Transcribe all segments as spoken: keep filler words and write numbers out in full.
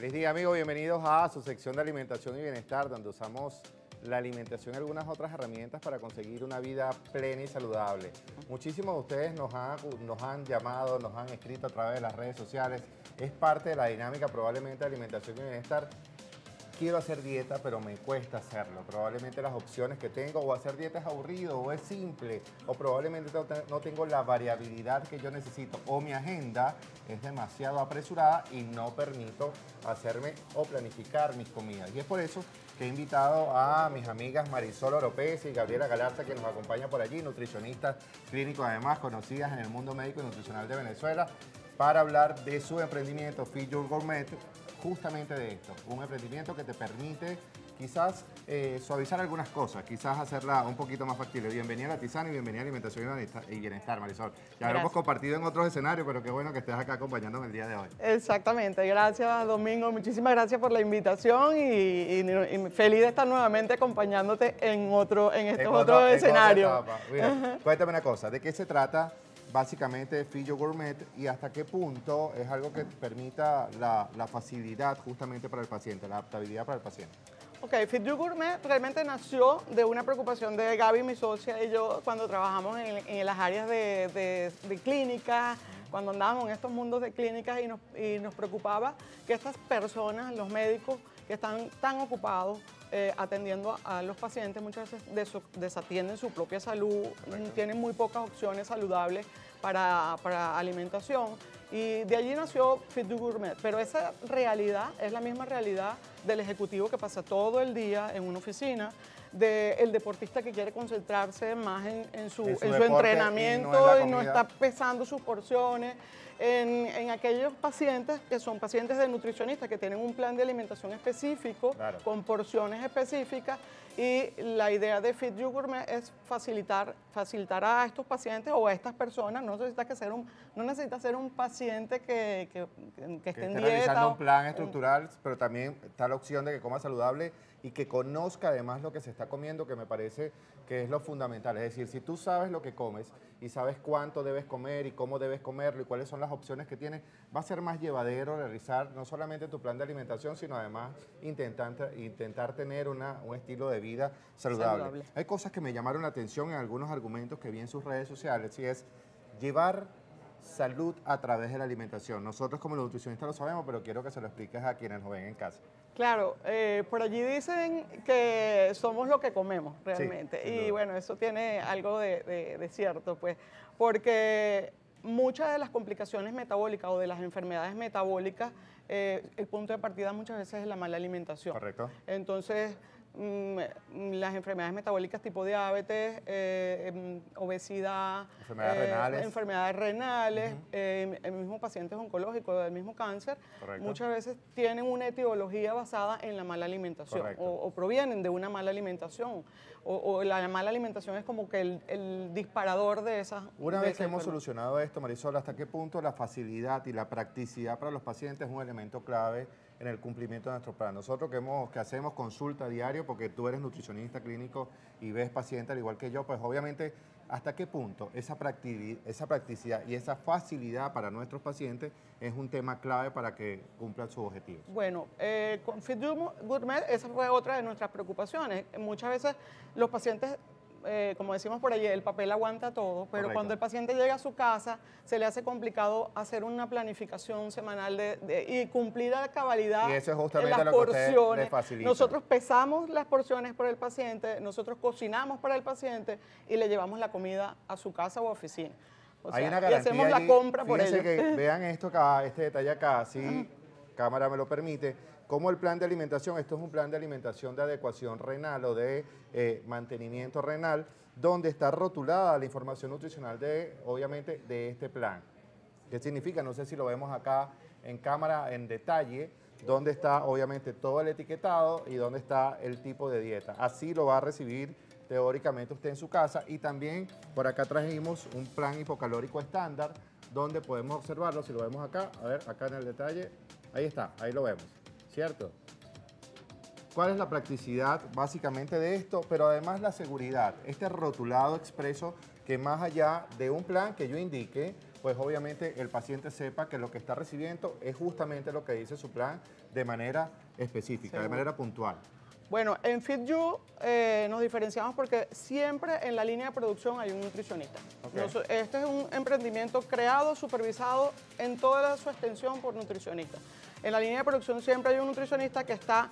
Feliz día, amigos. Bienvenidos a su sección de alimentación y bienestar, donde usamos la alimentación y algunas otras herramientas para conseguir una vida plena y saludable. Muchísimos de ustedes nos han, nos han llamado, nos han escrito a través de las redes sociales. Es parte de la dinámica probablemente de alimentación y bienestar. Quiero hacer dieta, pero me cuesta hacerlo. Probablemente las opciones que tengo, o hacer dieta es aburrido, o es simple, o probablemente no tengo la variabilidad que yo necesito, o mi agenda es demasiado apresurada y no permito hacerme o planificar mis comidas. Y es por eso que he invitado a mis amigas Marisol Oropesa y Gabriela Galarza, que nos acompañan por allí, nutricionistas clínicos además, conocidas en el mundo médico y nutricional de Venezuela, para hablar de su emprendimiento Feed Your Gourmet, justamente de esto, un emprendimiento que te permite quizás eh, suavizar algunas cosas, quizás hacerla un poquito más factible. Bienvenida a La Tisana y bienvenida a Alimentación y Bienestar, Marisol. Ya lo hemos compartido en otros escenarios, pero qué bueno que estés acá acompañándome el día de hoy. Exactamente, gracias Domingo, muchísimas gracias por la invitación y, y, y feliz de estar nuevamente acompañándote en otro, en estos en otros escenarios. Cuéntame una cosa, ¿de qué se trata básicamente Feed Your Gourmet y hasta qué punto es algo que permita la, la facilidad justamente para el paciente, la adaptabilidad para el paciente? Ok, Feed Your Gourmet realmente nació de una preocupación de Gaby, mi socia, y yo cuando trabajamos en, en las áreas de, de, de clínicas, cuando andábamos en estos mundos de clínicas y nos, y nos preocupaba que estas personas, los médicos que están tan ocupados eh, atendiendo a los pacientes, muchas veces des desatienden su propia salud, Correcto. Tienen muy pocas opciones saludables para, para alimentación. Y de allí nació Feed Your Gourmet, pero esa realidad es la misma realidad del ejecutivo que pasa todo el día en una oficina, del deportista que quiere concentrarse más en, en su, en su, en su entrenamiento y no, y no está pesando sus porciones, en, en aquellos pacientes que son pacientes de nutricionistas que tienen un plan de alimentación específico, claro, con porciones específicas, y la idea de Feed Your Gourmet es facilitar, facilitar a estos pacientes o a estas personas. No necesita que ser un, no necesita ser un paciente que, que, que, que esté en dieta. Realizando un plan estructural, pero también está la opción de que coma saludable y que conozca además lo que se está comiendo, que me parece que es lo fundamental. Es decir, si tú sabes lo que comes y sabes cuánto debes comer y cómo debes comerlo y cuáles son las opciones que tienes, va a ser más llevadero realizar no solamente tu plan de alimentación, sino además intentar, intentar tener una, un estilo de vida saludable. saludable. Hay cosas que me llamaron la atención en algunos argumentos que vi en sus redes sociales, y es llevar salud a través de la alimentación. Nosotros como los nutricionistas lo sabemos, pero quiero que se lo expliques a quienes nos ven en casa. Claro, eh, por allí dicen que somos lo que comemos realmente, sí, y bueno, eso tiene algo de, de, de cierto, pues, porque muchas de las complicaciones metabólicas o de las enfermedades metabólicas, eh, el punto de partida muchas veces es la mala alimentación. Correcto. Entonces, las enfermedades metabólicas tipo diabetes, eh, obesidad, enfermedades eh, renales, enfermedades renales uh-huh. eh, el mismo pacientes oncológicos, el mismo cáncer, Correcto. Muchas veces tienen una etiología basada en la mala alimentación o, o provienen de una mala alimentación o, o la mala alimentación es como que el, el disparador de esas. Una vez que hemos solucionado esto, Marisol, ¿hasta qué punto la facilidad y la practicidad para los pacientes es un elemento clave en el cumplimiento de nuestro plan? Nosotros que, hemos, que hacemos consulta diario, porque tú eres nutricionista clínico y ves pacientes al igual que yo, pues obviamente, ¿hasta qué punto esa practicidad, esa practicidad y esa facilidad para nuestros pacientes es un tema clave para que cumplan sus objetivos? Bueno, eh, con Feed Your Gourmet, esa fue otra de nuestras preocupaciones. Muchas veces los pacientes, Eh, como decimos por allí, el papel aguanta todo, pero Correcto. Cuando el paciente llega a su casa, se le hace complicado hacer una planificación semanal de, de, y cumplir a cabalidad y eso es justamente las lo que porciones. le facilita. Nosotros pesamos las porciones por el paciente, nosotros cocinamos para el paciente y le llevamos la comida a su casa o oficina. O Hay sea, una garantía y hacemos allí. la compra por Fíjense ellos. Que vean esto acá, este detalle acá, si cámara me lo permite. Como el plan de alimentación, esto es un plan de alimentación de adecuación renal o de eh, mantenimiento renal, donde está rotulada la información nutricional de, obviamente, de este plan. ¿Qué significa? No sé si lo vemos acá en cámara en detalle, donde está obviamente todo el etiquetado y donde está el tipo de dieta. Así lo va a recibir teóricamente usted en su casa, y también por acá trajimos un plan hipocalórico estándar, donde podemos observarlo, si lo vemos acá, a ver, acá en el detalle, ahí está, ahí lo vemos. ¿Cierto? ¿Cuál es la practicidad básicamente de esto? Pero además la seguridad, este rotulado expreso que más allá de un plan que yo indique pues obviamente el paciente sepa que lo que está recibiendo es justamente lo que dice su plan de manera específica, Seguro. de manera puntual. Bueno, en FitYou eh, nos diferenciamos porque siempre en la línea de producción hay un nutricionista. Okay. Nos, este es un emprendimiento creado, supervisado en toda su extensión por nutricionistas. En la línea de producción siempre hay un nutricionista que está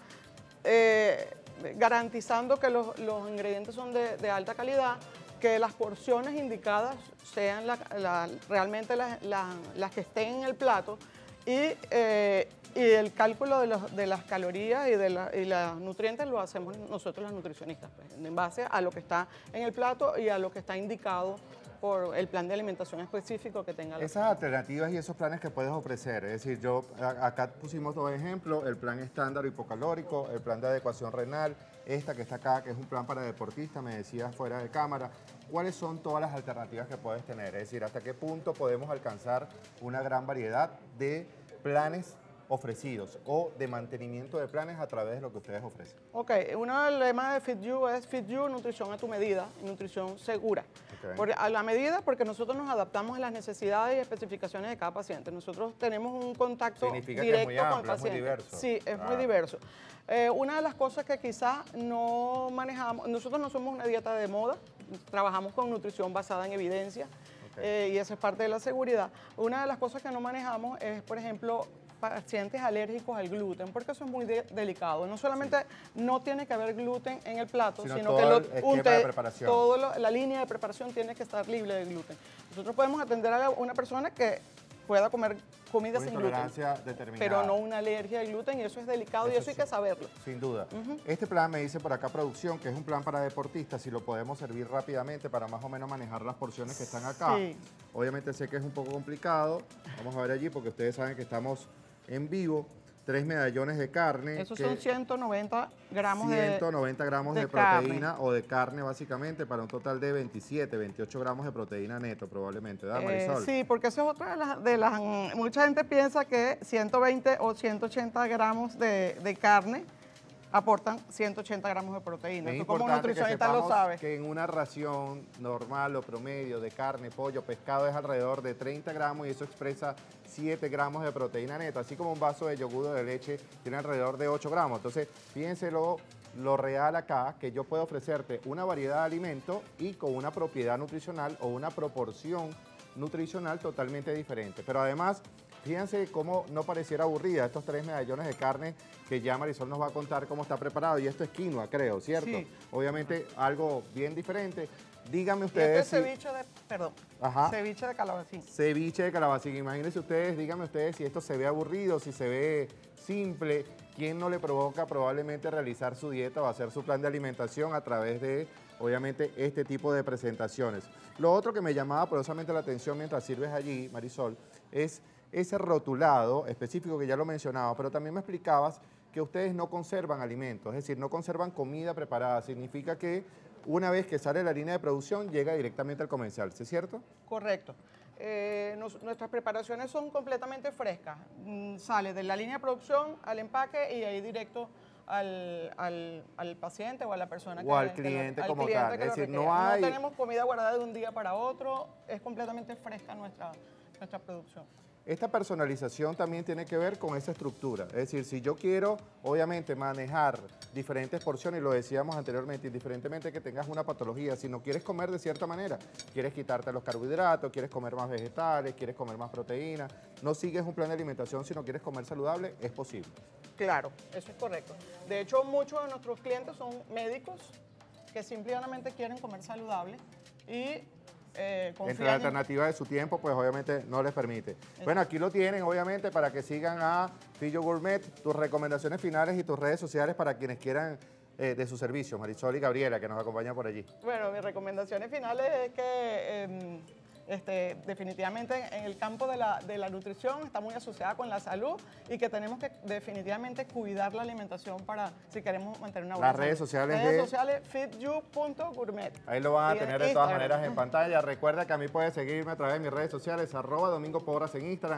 eh, garantizando que los, los ingredientes son de, de alta calidad, que las porciones indicadas sean la, la, realmente las, la, las que estén en el plato y, eh, y el cálculo de, los, de las calorías y de la, y los nutrientes lo hacemos nosotros los nutricionistas, pues, en base a lo que está en el plato y a lo que está indicado por el plan de alimentación específico que tenga. Esas alternativas y esos planes que puedes ofrecer, es decir, yo acá pusimos dos ejemplos, el plan estándar hipocalórico, el plan de adecuación renal, esta que está acá, que es un plan para deportistas, me decías fuera de cámara. ¿Cuáles son todas las alternativas que puedes tener? Es decir, ¿hasta qué punto podemos alcanzar una gran variedad de planes ofrecidos o de mantenimiento de planes a través de lo que ustedes ofrecen? Ok, uno de los lemas de FitYou es FitYou, nutrición a tu medida, nutrición segura. Okay. Porque a la medida, porque nosotros nos adaptamos a las necesidades y especificaciones de cada paciente. Nosotros tenemos un contacto Significa directo que es muy amplio, con el paciente. Es muy diverso. Sí, es ah. muy diverso. Eh, una de las cosas que quizás no manejamos, nosotros no somos una dieta de moda, trabajamos con nutrición basada en evidencia. Okay. eh, y esa es parte de la seguridad. Una de las cosas que no manejamos es, por ejemplo, pacientes alérgicos al gluten, porque eso es muy de delicado. No solamente sí. no tiene que haber gluten en el plato, sino, sino que lo, un te, toda la línea de preparación tiene que estar libre de gluten. Nosotros podemos atender a una persona que pueda comer comida sin gluten, pero no una alergia al gluten, y eso es delicado eso y eso sí. hay que saberlo. Sin duda. Uh-huh. Este plan me dice por acá producción, que es un plan para deportistas, si lo podemos servir rápidamente para más o menos manejar las porciones que están acá. Sí. Obviamente sé que es un poco complicado, vamos a ver allí porque ustedes saben que estamos en vivo, tres medallones de carne. Esos son ciento noventa gramos ciento noventa gramos de, de proteína carne. o de carne básicamente para un total de veintisiete, veintiocho gramos de proteína neto probablemente, ¿verdad, Marisol? Eh, sí, porque eso es otra de las, de las... Mucha gente piensa que ciento veinte o ciento ochenta gramos de, de carne aportan ciento ochenta gramos de proteína. Es Tú como nutricionista lo sabes. Que en una ración normal o promedio de carne, pollo, pescado es alrededor de treinta gramos y eso expresa siete gramos de proteína neta, así como un vaso de yogur de leche tiene alrededor de ocho gramos. Entonces, fíjense lo, lo real acá, que yo puedo ofrecerte una variedad de alimentos y con una propiedad nutricional o una proporción nutricional totalmente diferente. Pero además, fíjense cómo no pareciera aburrida estos tres medallones de carne que ya Marisol nos va a contar cómo está preparado. Y esto es quinoa, creo, ¿cierto? Sí. Obviamente algo bien diferente. Díganme ustedes... Y este es ceviche si... de... Perdón. Ajá. Ceviche de calabacín. Ceviche de calabacín. Imagínense ustedes, díganme ustedes si esto se ve aburrido, si se ve simple. ¿Quién no le provoca probablemente realizar su dieta o hacer su plan de alimentación a través de, obviamente, este tipo de presentaciones? Lo otro que me llamaba poderosamente la atención mientras sirves allí, Marisol, es ese rotulado específico que ya lo mencionaba, pero también me explicabas que ustedes no conservan alimentos, es decir, no conservan comida preparada. Significa que una vez que sale la línea de producción, llega directamente al comercial, ¿sí es cierto? Correcto. Eh, nos, nuestras preparaciones son completamente frescas. Mm, sale de la línea de producción al empaque y ahí directo al, al, al paciente o a la persona o que... O al cliente que lo, como al cliente tal. Que es decir, no hay... No tenemos comida guardada de un día para otro, es completamente fresca nuestra, nuestra producción. Esta personalización también tiene que ver con esa estructura. Es decir, si yo quiero, obviamente, manejar diferentes porciones, y lo decíamos anteriormente, indiferentemente que tengas una patología, si no quieres comer de cierta manera, quieres quitarte los carbohidratos, quieres comer más vegetales, quieres comer más proteína, no sigues un plan de alimentación, sino quieres comer saludable, es posible. Claro, eso es correcto. De hecho, muchos de nuestros clientes son médicos que simplemente quieren comer saludable y... Eh, Entre la alternativa de su tiempo, pues obviamente no les permite. Exacto. Bueno, aquí lo tienen, obviamente, para que sigan a FitYou Gourmet, tus recomendaciones finales y tus redes sociales para quienes quieran eh, de su servicio, Marisol y Gabriela, que nos acompañan por allí. Bueno, mis recomendaciones finales es que eh, este, definitivamente en el campo de la, de la nutrición está muy asociada con la salud y que tenemos que definitivamente cuidar la alimentación para si queremos mantener una buena Las redes salud. sociales redes de... sociales fityou punto gourmet. Ahí lo van a tener de todas maneras en pantalla. Recuerda que a mí puedes seguirme a través de mis redes sociales, arroba Domingo Porras en Instagram.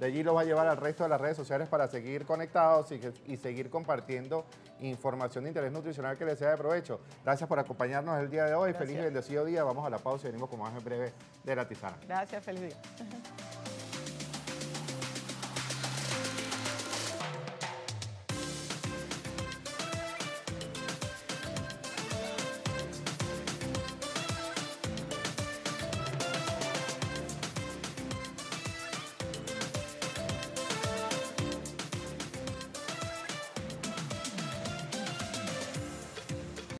De allí los va a llevar al resto de las redes sociales para seguir conectados y, y seguir compartiendo información de interés nutricional que les sea de provecho. Gracias por acompañarnos el día de hoy. Gracias. Feliz y bendecido día. Vamos a la pausa y venimos con más en breve de La Tisana. Gracias, feliz día.